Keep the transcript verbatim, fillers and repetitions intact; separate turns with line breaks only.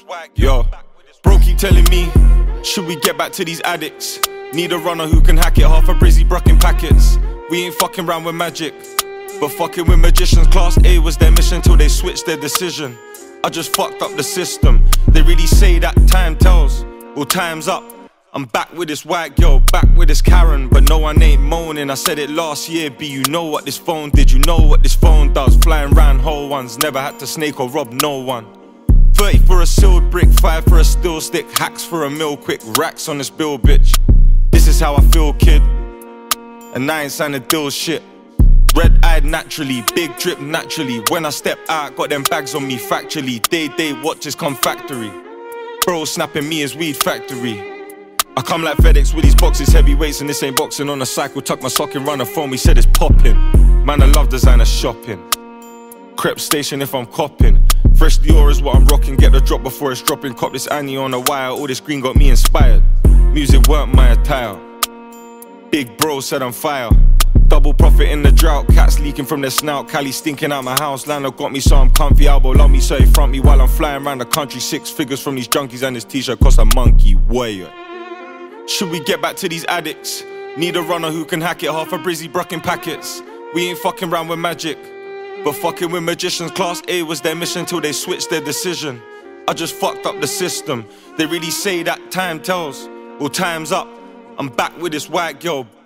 Yo, bro keep telling me, should we get back to these addicts? Need a runner who can hack it, half a Brizzy Brucking packets. We ain't fucking round with magic, but fucking with magicians. Class A was their mission till they switched their decision. I just fucked up the system. They really say that time tells, well time's up. I'm back with this white girl, back with this Karen, but no one ain't moaning. I said it last year, B, you know what this phone did, you know what this phone does. Flying round whole ones, never had to snake or rob no one. Thirty for a sealed brick, five for a steel stick, hacks for a mil quick, racks on this bill, bitch. This is how I feel, kid, and I ain't signed a deal, shit. Red-eyed naturally, big drip naturally. When I step out, got them bags on me factually. Day-day watches come factory. Bro snapping me as weed factory. I come like FedEx with these boxes, heavyweights, and this ain't boxing. On a cycle, tuck my sock in, run a phone, he said it's popping. Man, I love designer shopping. Crep station if I'm copping. Fresh Dior is what I'm rocking, get the drop before it's dropping. Cop this Annie on a wire, all this green got me inspired. Music weren't my attire. Big bro said I'm fire. Double profit in the drought, cats leaking from their snout. Cali stinking out my house, landlord got me so I'm comfy. Elbow love me so he front me while I'm flying around the country. Six figures from these junkies and this t-shirt cost a monkey. Way. Should we get back to these addicts? Need a runner who can hack it, half a Brizzy Brucking packets. We ain't fucking round with magic, but fucking with magicians. Class A was their mission till they switched their decision. I just fucked up the system. They really say that time tells, well time's up. I'm back with this white girl,